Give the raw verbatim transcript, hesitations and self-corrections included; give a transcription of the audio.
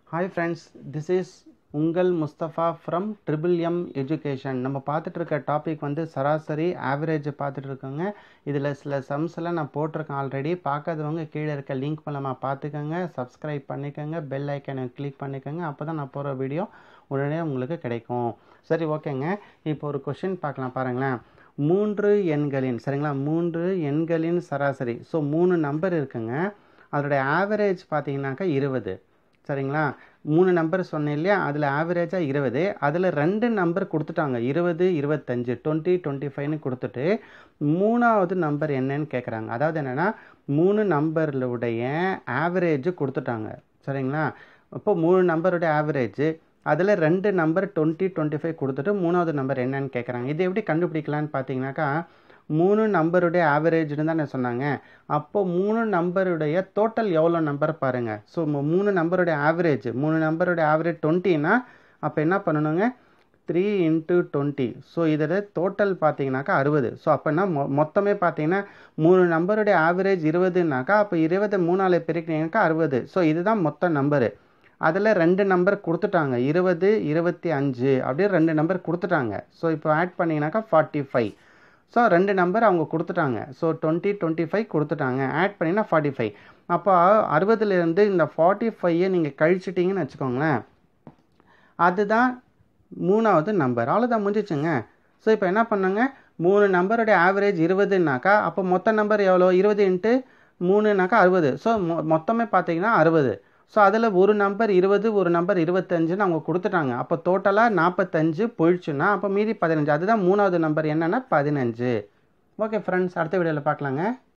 Hi friends, this is உங்கள் Mustafa from triple M education. நம்ம பார்த்துட்டு இருக்க டாபிக் வந்து சராசரி ஆவரேஜ் பார்த்துட்டு இருக்கோங்க. இதில் சில சம்ஸ் எல்லாம் நான் போட்டிருக்கேன் ஆல்ரெடி. பார்க்காதவங்க கீழே இருக்க லிங்க் மூலமாக பார்த்துக்கோங்க, சப்ஸ்கிரைப் பண்ணிக்கோங்க, பெல் ஐக்கனை கிளிக் பண்ணிக்கோங்க. அப்போ தான் நான் போகிற வீடியோ உடனே உங்களுக்கு கிடைக்கும். சரி, ஓகேங்க. இப்போ ஒரு கொஷின் பார்க்கலாம் பாருங்களேன். மூன்று எண்களின் சரிங்களா மூன்று எண்களின் சராசரி. ஸோ மூணு நம்பர் இருக்குங்க. அதோடைய ஆவரேஜ் பார்த்தீங்கன்னாக்கா இருபது. சரிங்களா, மூணு நம்பர் சொன்னேன் இல்லையா, அதில் ஆவரேஜாக இருபது. அதில் ரெண்டு நம்பர் கொடுத்துட்டாங்க, இருபது இருபத்தஞ்சு டுவெண்ட்டி டுவெண்ட்டி ஃபைவ்னு கொடுத்துட்டு மூணாவது நம்பர் என்னன்னு கேட்குறாங்க. அதாவது என்னென்னா மூணு நம்பருடைய ஆவரேஜ் கொடுத்துட்டாங்க. சரிங்களா, இப்போ மூணு நம்பருடைய ஆவரேஜ், அதில் ரெண்டு நம்பர் டுவெண்ட்டி டுவெண்ட்டி ஃபைவ் கொடுத்துட்டு மூணாவது நம்பர் என்னன்னு கேட்குறாங்க. இது எப்படி கண்டுபிடிக்கலான்னு பார்த்தீங்கன்னாக்கா, மூணு நம்பருடைய ஆவரேஜ்னு தானே சொன்னாங்க. அப்போ மூணு நம்பருடைய டோட்டல் எவ்வளோ நம்பர் பாருங்கள். ஸோ மூணு நம்பருடைய ஆவரேஜ் மூணு நம்பருடைய ஆவரேஜ் டுவெண்ட்டினா அப்போ என்ன பண்ணணுங்க, த்ரீ இன்ட்டு டுவெண்ட்டி. ஸோ இதில் டோட்டல் பார்த்தீங்கன்னாக்கா அறுபது. ஸோ அப்போனா மொ மொத்தமே பார்த்தீங்கன்னா மூணு நம்பருடைய ஆவரேஜ் இருபதுனாக்கா அப்போ இருபது மூணால் பெருக்கினீங்கன்னாக்கா அறுபது. ஸோ இதுதான் மொத்த நம்பரு. அதில் ரெண்டு நம்பர் கொடுத்துட்டாங்க, இருபது இருபத்தி அஞ்சு அப்படியே ரெண்டு நம்பர் கொடுத்துட்டாங்க. ஸோ இப்போ ஆட் பண்ணிங்கனாக்கா ஃபார்ட்டி ஃபைவ். ஸோ ரெண்டு நம்பர் அவங்க கொடுத்துட்டாங்க. ஸோ டுவெண்ட்டி டுவெண்ட்டி ஃபைவ் கொடுத்துட்டாங்க, ஆட் பண்ணினா ஃபார்ட்டி ஃபைவ். அப்போ அறுபதுலேருந்து இந்த ஃபார்ட்டி ஃபைவை நீங்கள் கழிச்சிட்டிங்கன்னு வச்சுக்கோங்களேன், அதுதான் மூணாவது நம்பர். அவ்வளோதான், முடிஞ்சிச்சுங்க. ஸோ இப்போ என்ன பண்ணுங்க, மூணு நம்பருடைய ஆவரேஜ் இருபதுனாக்கா அப்போ மொத்த நம்பர் எவ்வளோ, இருபது இன்ட்டு மூணுனாக்கா அறுபது. ஸோ மொ மொத்தமே பார்த்தீங்கன்னா அறுபது. ஸோ அதில் ஒரு நம்பர் இருபது, ஒரு நம்பர் இருபத்தஞ்சுன்னு அவங்க கொடுத்துட்டாங்க. அப்போ டோட்டலாக நாற்பத்தஞ்சு போயிடுச்சுன்னா அப்போ மீதி பதினஞ்சு. அதுதான் மூணாவது நம்பர் என்னென்னா பதினஞ்சு. ஓகே ஃப்ரெண்ட்ஸ், அடுத்த வீடியோவில் பார்க்கலாங்க.